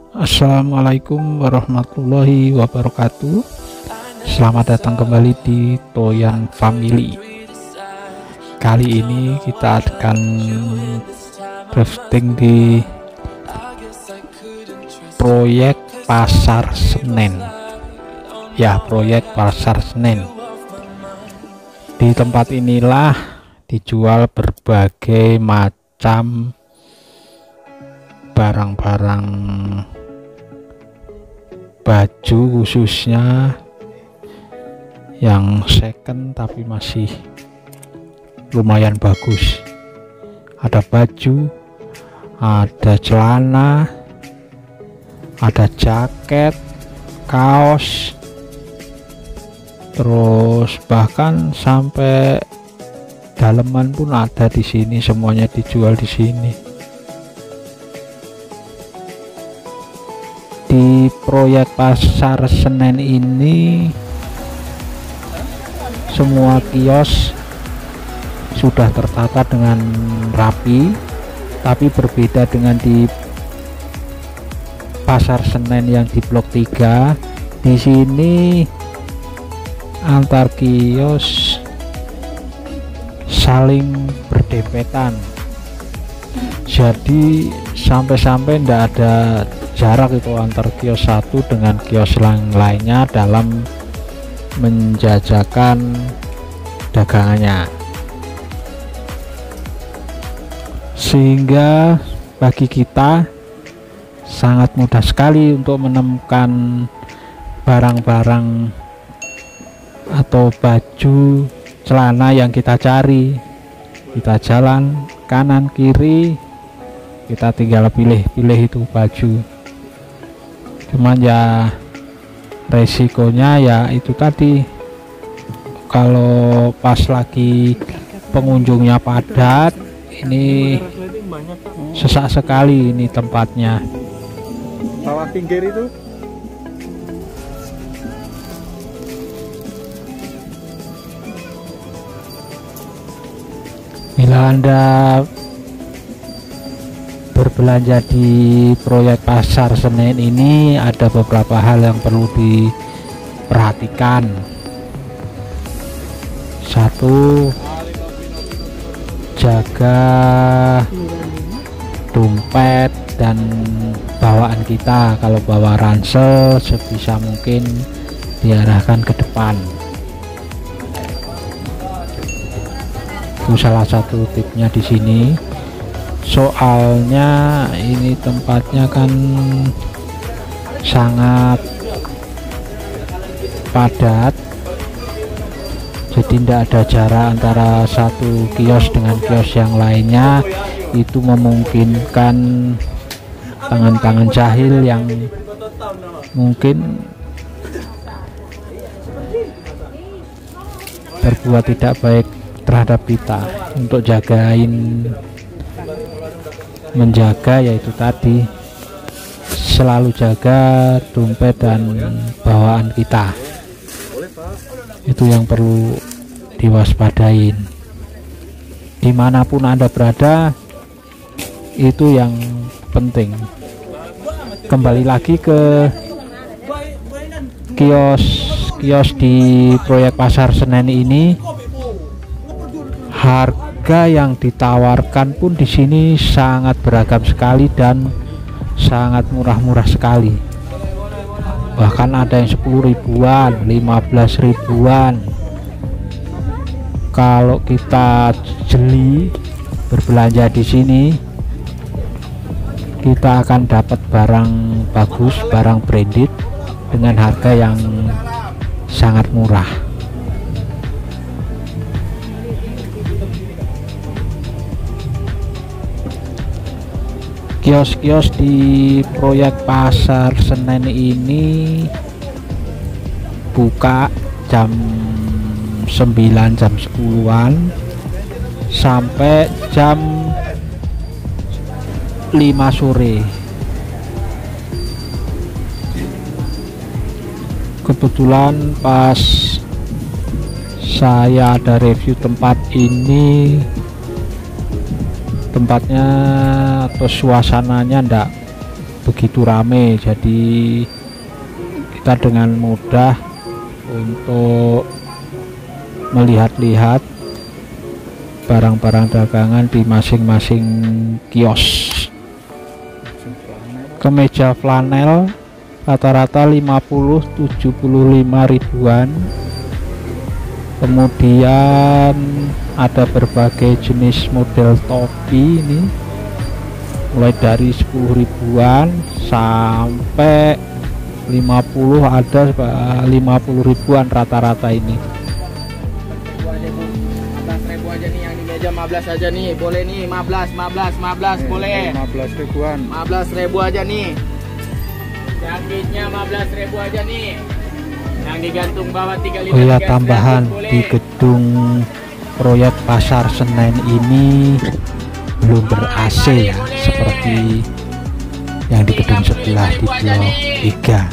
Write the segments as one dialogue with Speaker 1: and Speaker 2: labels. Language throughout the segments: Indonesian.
Speaker 1: Assalamualaikum warahmatullahi wabarakatuh. Selamat datang kembali di Toyan Family. Kali ini kita akan drifting di proyek Pasar Senen. Ya, proyek Pasar Senen. Di tempat inilah dijual berbagai macam barang-barang baju, khususnya yang second tapi masih lumayan bagus. Ada baju, ada celana, ada jaket, kaos, terus bahkan sampai daleman pun ada di sini. Semuanya dijual di sini. Di proyek Pasar Senen ini semua kios sudah tertata dengan rapi, tapi berbeda dengan di Pasar Senen yang di Blok 3. Di sini antar kios saling berdempetan, jadi sampai-sampai tidak ada jarak itu antar kios satu dengan kios lainnya dalam menjajakan dagangannya, sehingga bagi kita sangat mudah sekali untuk menemukan barang-barang atau baju, celana yang kita cari. Kita jalan kanan kiri, kita tinggal pilih itu baju. Cuman ya resikonya ya itu tadi, kalau pas lagi pengunjungnya padat, ini sesak sekali ini tempatnya.
Speaker 2: Bawah pinggir itu
Speaker 1: bila Anda berbelanja di proyek Pasar Senen ini, ada beberapa hal yang perlu diperhatikan. Satu, jaga dompet dan bawaan kita. Kalau bawa ransel sebisa mungkin diarahkan ke depan. Itu salah satu tipnya di sini. Soalnya ini tempatnya kan sangat padat, jadi tidak ada jarak antara satu kios dengan kios yang lainnya. Itu memungkinkan tangan-tangan jahil yang mungkin berbuat tidak baik terhadap kita untuk menjaga, yaitu tadi selalu jaga dompet dan bawaan kita. Itu yang perlu diwaspadain dimanapun Anda berada, itu yang penting. Kembali lagi ke kios di proyek Pasar Senen ini, harga yang ditawarkan pun di sini sangat beragam sekali dan sangat murah-murah sekali. Bahkan ada yang 10 ribuan, 15 ribuan. Kalau kita jeli berbelanja di sini, kita akan dapat barang bagus, barang branded dengan harga yang sangat murah. Kios-kios di proyek Pasar Senen ini buka jam 9, jam 10-an sampai jam 5 sore. Kebetulan pas saya ada review tempat ini, tempatnya atau suasananya ndak begitu rame, jadi kita dengan mudah untuk melihat-lihat barang-barang dagangan di masing-masing kios. Kemeja flanel rata-rata 50-75 ribuan. Kemudian ada berbagai jenis model topi ini, mulai dari 10 ribuan sampai 50, ada 50 ribuan rata-rata ini.
Speaker 3: 15.000 aja nih, yang di meja 15 aja nih, boleh nih, 15 boleh.
Speaker 2: 15 ribuan.
Speaker 3: 15.000 aja nih. Jaketnya 15.000 aja nih. Yang digantung bawah 35.
Speaker 1: Oh ya, tambahan di gedung proyek Pasar Senen ini belum ber-AC ya, seperti yang di gedung sebelah di blok 3.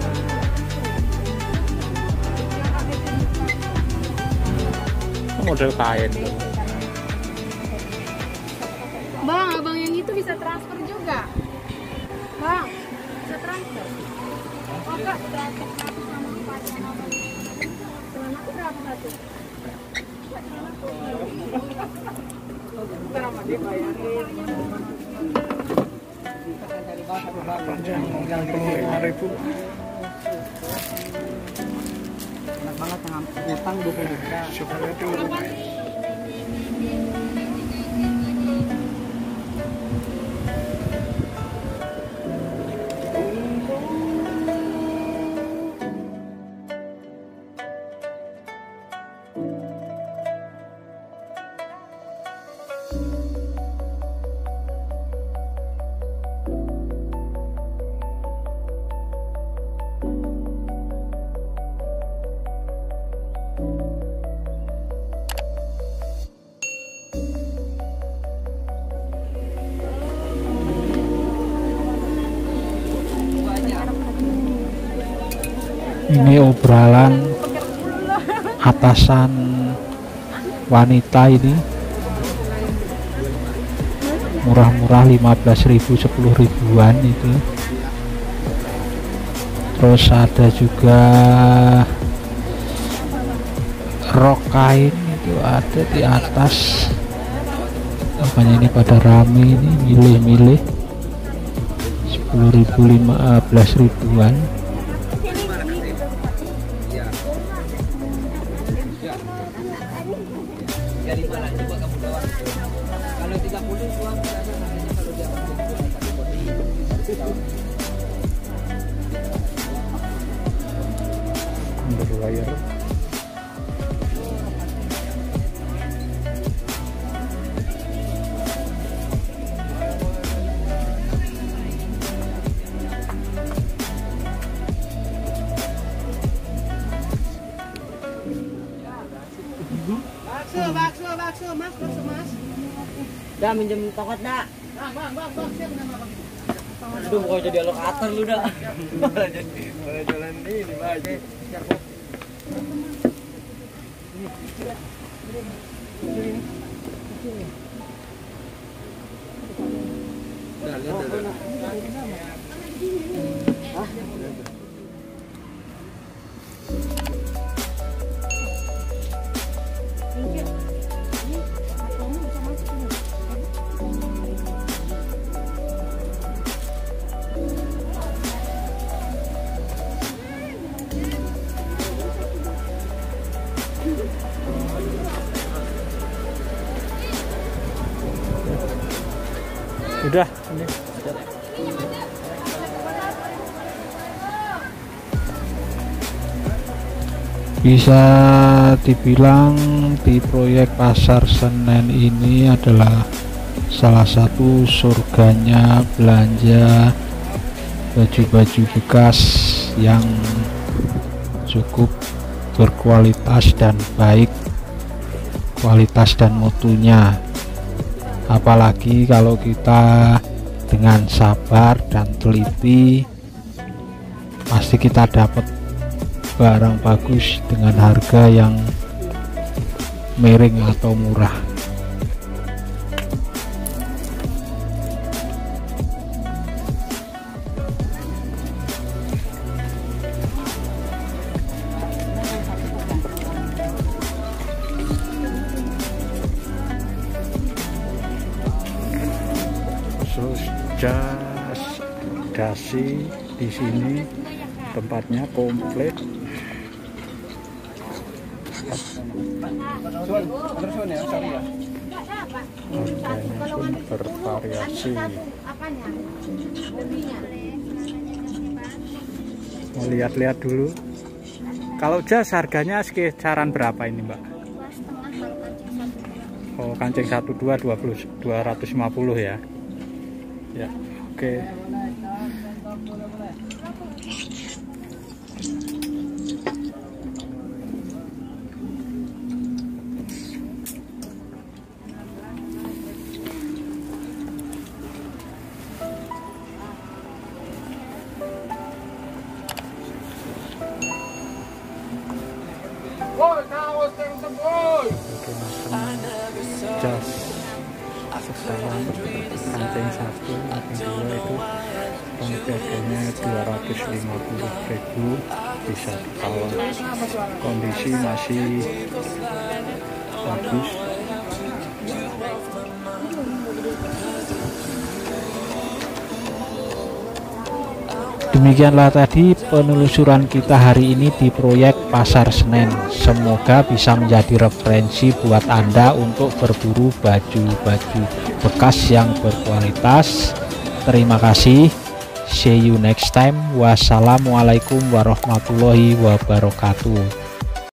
Speaker 2: Model kain.
Speaker 4: Bang, abang yang itu bisa transfer juga. Bang, bisa transfer. Oh kak, udah transfer sama pacar abang. Celana aku berapa satu?
Speaker 3: Ntar sama dia bayarin.
Speaker 2: Panjang 65.000.
Speaker 3: Enak banget yang ngutang 20 juta.
Speaker 2: Coba dulu.
Speaker 1: Ini obrolan atasan wanita ini, murah-murah 15.000, 10 ribuan itu. Terus ada juga rok kain itu ada di atas. Makanya ini pada rame ini, milih-milih 10.000, 15 ribuan.
Speaker 3: Dari mana coba kamu bawa? Kalau 30 uang saja namanya, kalau dia pakai body.
Speaker 2: Berlayar.
Speaker 3: Bakso, mas. Dah minjem tongkat dah. Bang, siapa nama bang? Aduh, kok jadi alokator lu dah. Malah jalan ini, Mas.
Speaker 2: Udah, ini.
Speaker 1: Bisa dibilang di proyek Pasar Senen ini adalah salah satu surganya belanja baju-baju bekas yang cukup berkualitas dan baik kualitas dan mutunya. Apalagi kalau kita dengan sabar dan teliti, pasti kita dapat barang bagus dengan harga yang miring atau murah.
Speaker 2: khusus jas dasi. Di sini tempatnya komplit. Harganya pun bervariasi. Mau lihat-lihat dulu. Kalau jas harganya sekitaran berapa ini, Mbak? Oh, kancing 250 ya. Ya, oke. Jas sekarang kancing 1, kancing 2 itu harganya 250.000, bisa ditawar. Kondisi masih bagus.
Speaker 1: Demikianlah tadi penelusuran kita hari ini di proyek Pasar Senen. Semoga bisa menjadi referensi buat Anda untuk berburu baju-baju bekas yang berkualitas. Terima kasih. See you next time. Wassalamualaikum warahmatullahi wabarakatuh.